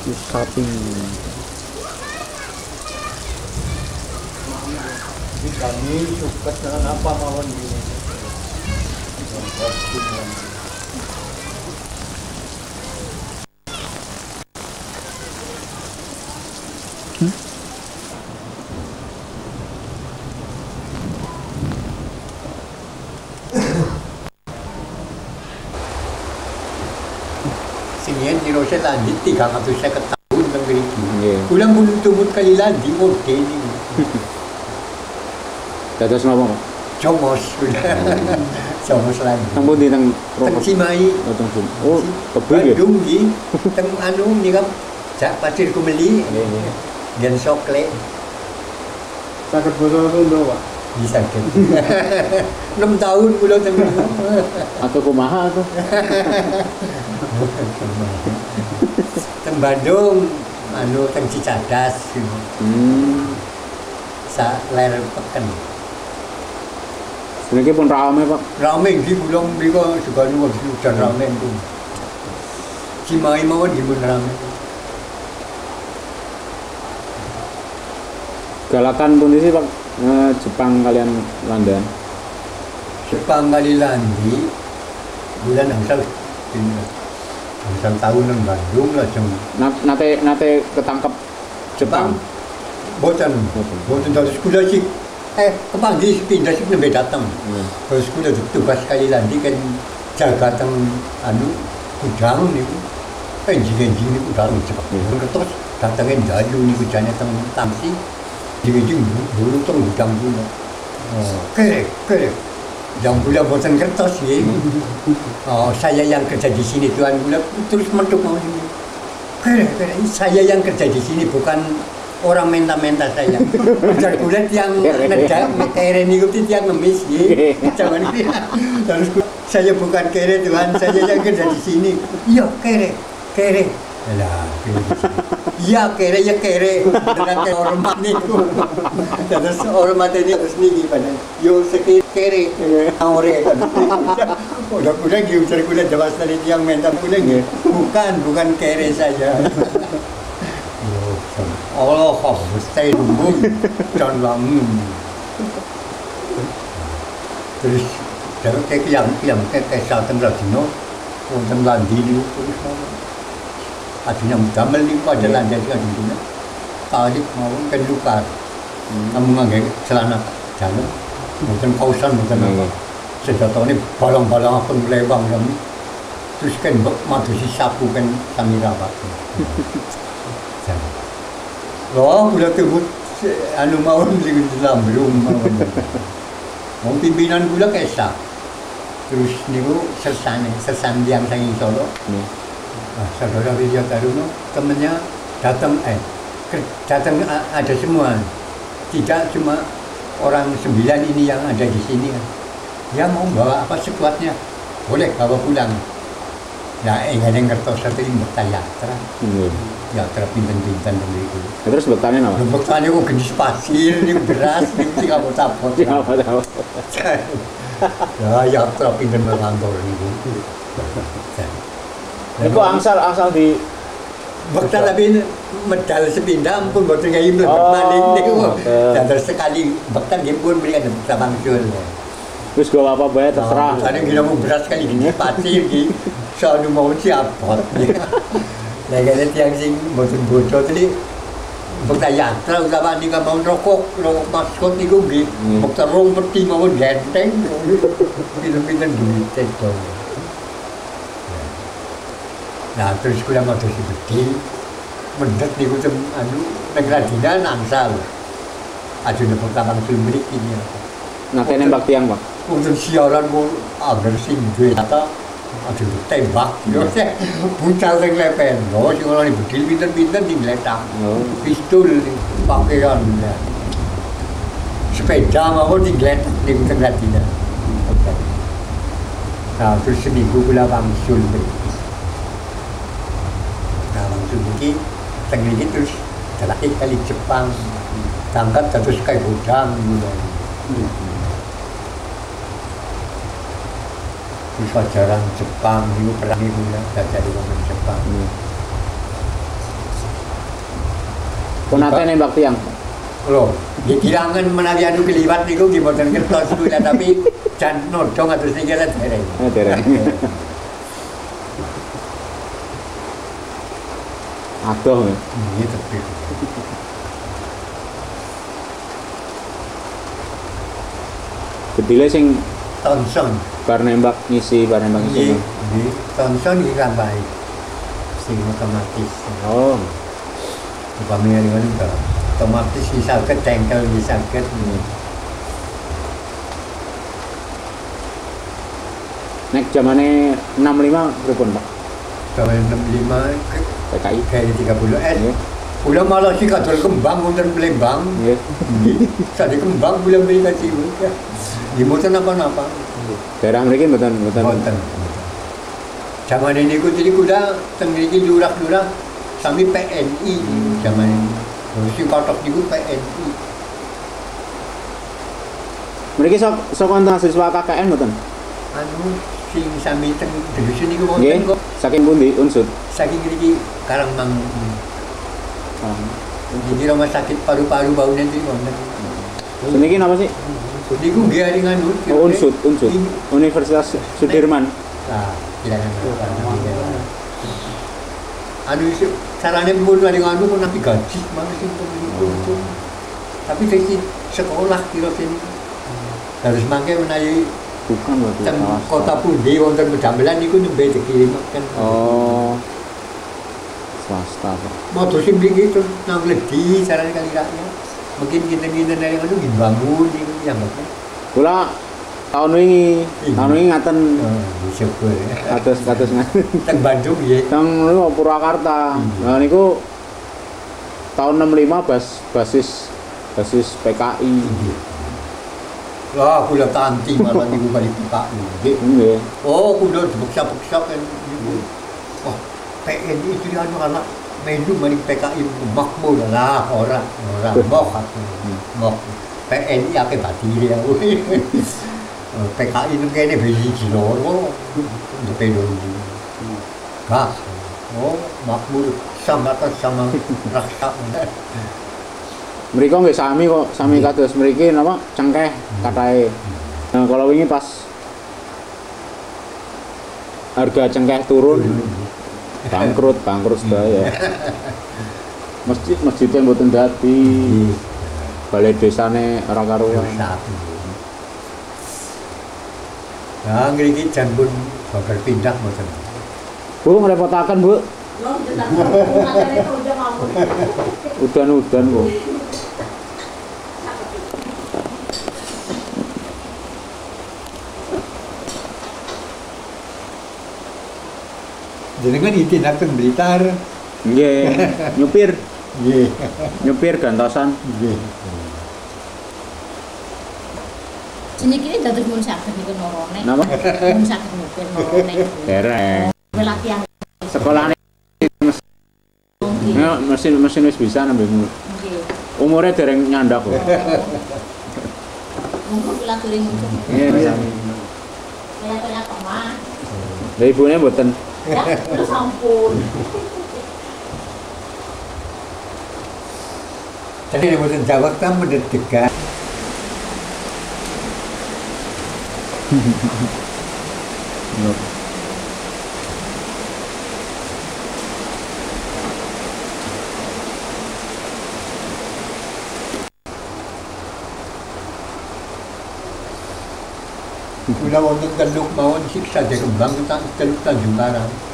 sapi. Kami suka dengan apa mawon ini. Sinian di Rosa lanjut 350 tahun negeri ini. Ulang belum tumut kali lagi mode ini. Dados napa, Pak? Jomos sudah. Jomos lagi. Nang pundi nang Teng Cimahi. Oh, tebing ya. Bandung nggih. Teng anu nika jak Pasir Kumeli. Nggih. Dan Sokle. Saged basa Sunda, Pak. Bisa kan. 6 tahun kula teng Atau kumaha tuh? teng Bandung anu teng Cicadas. Sa ler peken. Sebenarnya pun rame, Pak. Rame nggih kula mriko juga nu hujan rame itu. Cimahi mawon nggih pun rame. Galakan pundi sih, Pak? Jepang kalian London. Jepang kali landi bulan angsal tahun nang Bandung lah jeng Nate ketangkep Jepang. boten dari sekolah sih kepanggil pindah sih nembe datang. Terus sekolah tugas kali landi kan jaga teng anu gudang niku enjing-enjing niku gudang Jepang. Terus datangin dalu niku jane teng Tamsi jing-jing dulu teng gudang dulu. Kere yang gula bosan kertas ya. Saya yang kerja di sini Tuhan gula terus mentuk mau ini. Kere saya yang kerja di sini bukan orang menta-menta saya. Kerja gula yang ngejak kere niku yang ngemis ya. Jangan terus saya bukan kere Tuhan, saya yang kerja di sini. Iya kere. Lah, iya kere dengan hormat niku. Terus hormat ini harus niki padahal. Yo kere ore kan. Udah giujar kuda jelas dari tiang mental kuda bukan kere saja. Allah mesti rumbung dan lamun. Terus kalau yang satu ladino, untuk landi itu terus akhirnya gamel ni pada landas kan dulu. Tarik mau kan luka. Kamu ngangge celana dalam, bukan kausan bukan apa. Sejauh ini balang-balang apa lewang kami. Terus kan matu si sapu kan kami rapat. Loh, udah tebut anu mau di dalam belum mau. Mau pimpinan gula kesa. Terus niku sersan yang sangi Solo. Saudara Widya Taruno temannya datang ada semua, tidak cuma orang 9 ini yang ada di sini. Ya mau bawa apa sekuatnya boleh bawa pulang. Ya enggak ada yang ngertos satu ini bertayatra. Yatra pinten-pinten begitu. Terus bertanya apa? Bertanya kok gendis pasir, ini beras, ini tinggal potapot. Ya yatra pinten berkantor ini. Niku angsal di Bektal tapi medal sepindah pun boten gawe mlebet maling niku. Dados sekali bektal nggih pun beli ada bangsul. Terus gua apa bae terserah. Sane kira mau beras kali gini pasir iki. Soalnya mau siapot. Lah kene tiyang sing boten bodoh tadi bektal yatra utawa nika mau rokok maskot niku nggih. Bektal rong peti mau genteng. Pinten-pinten duit itu. Nah terus kula mau terus bedil mendet niku tem anu negara dina nangsal. Ajune pertama film mriki ini. Nate nembak tiang, Pak. Untuk siaran ku agar sing duwe data aduh tembak yo bucal teng lepen. Lho sing ora bedil pinten-pinten digletak. Pistol pakaian. Sepeda mau digletak ning negara dina. Nah terus seminggu kula wangsul mriki. Begini, teknik terus terakhir kali Jepang tangkap terus kayak gudang terus ajaran Jepang itu perang itu ya dari orang Jepang Pun nate nembak tiang. Loh, di kirangan menawi anu keliwat niku nggih mboten kertos kula tapi jan nodong atus niki lah dereng. Dereng. Adoh. Nggih tepi. Bedile sing Tonson. bar nembak ngisi. Nggih, Tonson iki kan baik. Sing otomatis. Oh. Upamane ngono to. Otomatis bisa ketengkel bisa ket. Nek zamane 65 pripun, Pak? Tahun 65 PKI kayak 30 S. Nggih. Kula malah sih kadol kembang wonten Palembang. Nggih. Sadi kembang kula beli kasih. Di mboten apa-apa. Daerah mriki mboten. Wonten. Zaman ini ku jadi kuda teng mriki lurah-lurah sami PNI zaman ini. Sing kotok niku PNI. Mriki sok wonten siswa KKN mboten? Anu sing sami teng dusun niku Nggih. wonten kok. Saking pundi unsur? Saking mriki Karangmang. Jadi rumah sakit paru-paru bau nanti wonten. Niki napa sih? Niku nggih ari nganu. Oh, Unsud. Universitas Sudirman. Nah, silakan. Anu isu carane pun ada nganu pun nanti gaji mana sih itu. Tapi dari sekolah kira sini harus mangke menawi Bukan berarti teng kota pundi wonten pedamelan niku nembe dikirimaken. Oh. Swasta, Pak. Motor sing mriki itu nang legi carane kali rakyat. Mungkin kita dari ngono dibangun niku yang bagus. Kula tahun wingi ngaten Syukur. kados ngaten. Teng Bandung ya. Teng niku Purwakarta. Nah niku tahun 65 basis PKI. Lah kula tanti malah niku kali PKI. Nggih. Oh, kula dibeksa-beksa kan niku. Wah, PNI itu anu anak melu mari PKI makmur lah orang mok mok PNI akeh batire ya. PKI itu kene beli loro untuk peduli. Gas. Oh, makmur sama raksa. Mriko nggih sami kok, sami kados mriki napa cengkeh kathahe. Nah, kalau wingi pas harga cengkeh turun bangkrut sedaya. Masjidnya mboten dadi. Balai desane ora karuan. Nah, ngriki jan pun bakal pindah mboten. Bu ngerepotaken, Bu. Udan-udan, Bu. Jenengan itindak teng Blitar. Nggih, nyupir. Nggih. Nyupir gantosan. Nggih. Sini kini dados mun saged niku norone. Napa? Mun saged nyupir norone. Dereng. Latihan. Sekolahane mesin wis bisa nembe. Nggih. Umure dereng nyandak kok. Monggo kula turing muncul. Iya, Kaya kaya kemah. Lah ibune mboten. Ya, terus ampun. Jadi mboten jawab kan mendedegan. Kula wonten Teluk mawon siksa kembang Teluk Tanjung Karang.